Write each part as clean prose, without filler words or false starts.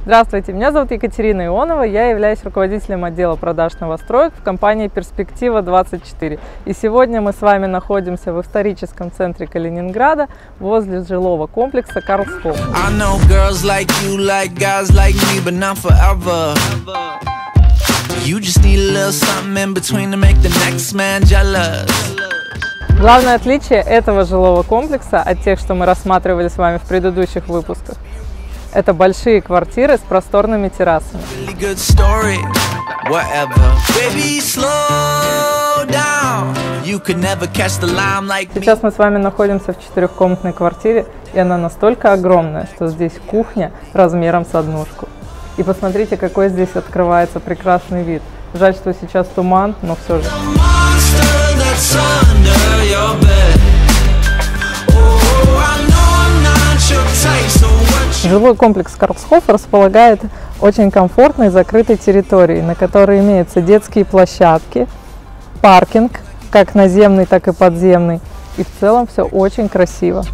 Здравствуйте, меня зовут Екатерина Ионова, я являюсь руководителем отдела продаж новостроек в компании «Перспектива 24». И сегодня мы с вами находимся в историческом центре Калининграда возле жилого комплекса «Карлсхоф». Главное отличие этого жилого комплекса от тех, что мы рассматривали с вами в предыдущих выпусках, это большие квартиры с просторными террасами. Сейчас мы с вами находимся в четырехкомнатной квартире, и она настолько огромная, что здесь кухня размером с однушку. И посмотрите, какой здесь открывается прекрасный вид. Жаль, что сейчас туман, но все же. Жилой комплекс Карлсхоф располагает очень комфортной закрытой территорией, на которой имеются детские площадки, паркинг, как наземный, так и подземный. И в целом все очень красиво.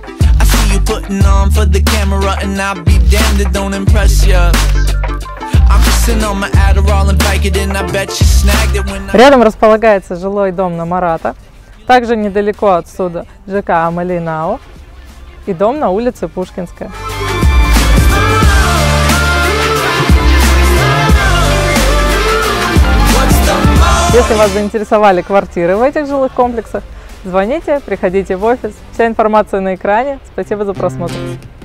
Рядом располагается жилой дом на Марата. Также недалеко отсюда ЖК Амалинау и дом на улице Пушкинская. Если вас заинтересовали квартиры в этих жилых комплексах, звоните, приходите в офис. Вся информация на экране. Спасибо за просмотр.